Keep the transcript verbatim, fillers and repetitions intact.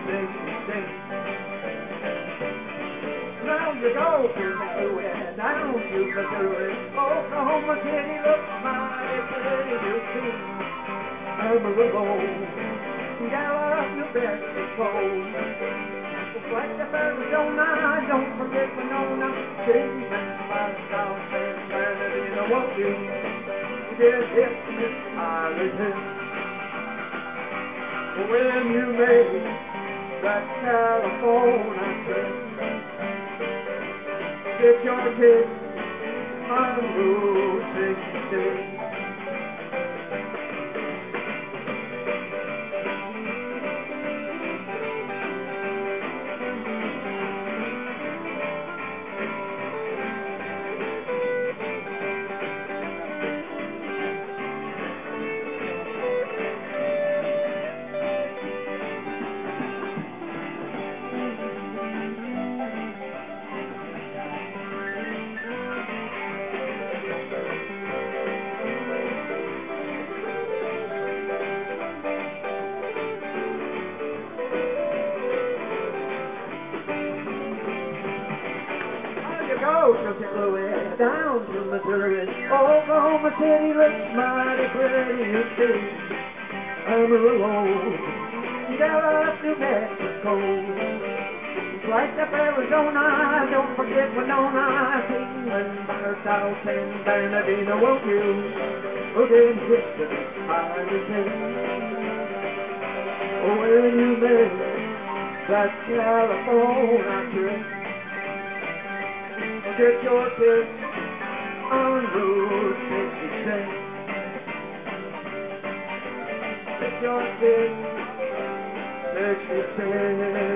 sixty-six. Now you go to Missouri, down to Missouri. Oklahoma City looks mighty pretty, you see. Amarillo, Gallup, New Mexico. Flagstaff, Arizona, don't forget Winona. Cleveland, South San Bernardino, won't you get hip this Irish hip? When you make that California trip, get your kick on Route sixty-six. Go to Saint Louis, down to Missouri. Oklahoma City looks mighty pretty, you see. Amarillo, Gallup, New Mexico. Flagstaff, Arizona, don't forget Winona. Cleveland, South San Bernardino, won't you get hit to this Irish hip? When you make that California trip, get your kick on Route sixty-six. Get your kick, sixty-six.